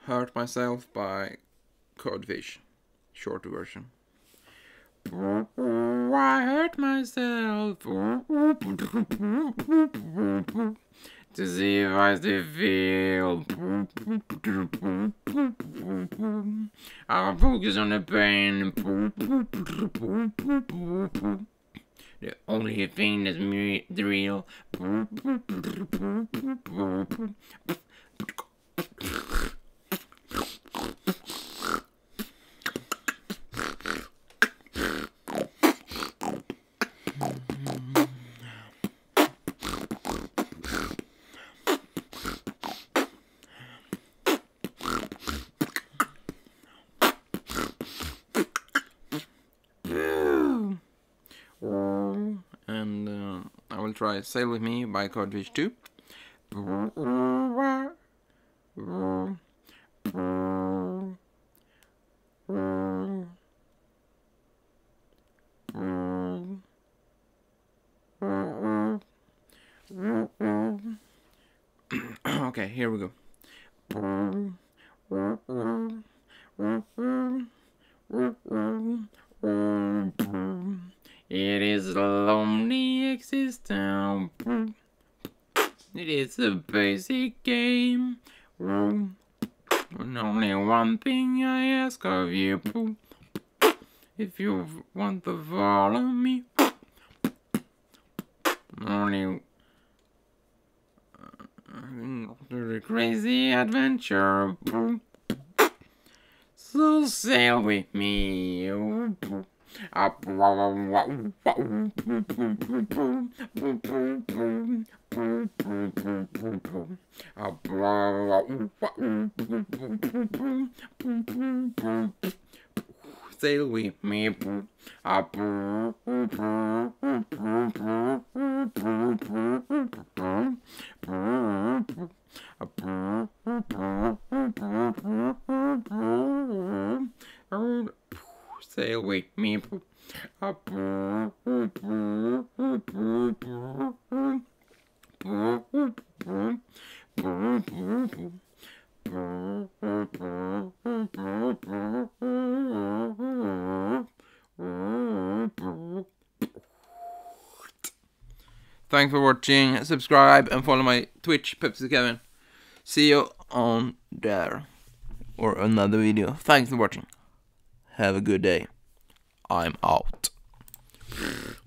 Hurt Myself by Codfish, short version. I hurt myself to see if I still feel. I'll focus on the pain. The only thing that's real. And I will try Sail With Me by Codfish 2. Okay, here we go. It is a lonely existence. It is a basic game. And only one thing I ask of you. If you want to follow me. Only the crazy adventure. So sail with me. Sail with me. Sail with me. Thanks for watching. Subscribe and follow my Twitch, Pepsi Kevin. See you on there or another video. Thanks for watching. Have a good day. I'm out.